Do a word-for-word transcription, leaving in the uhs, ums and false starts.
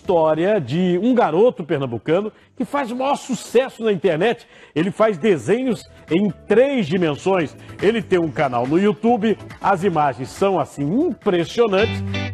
história de um garoto pernambucano que faz o maior sucesso na internet. Ele faz desenhos em três dimensões. Ele tem um canal no YouTube, as imagens são assim impressionantes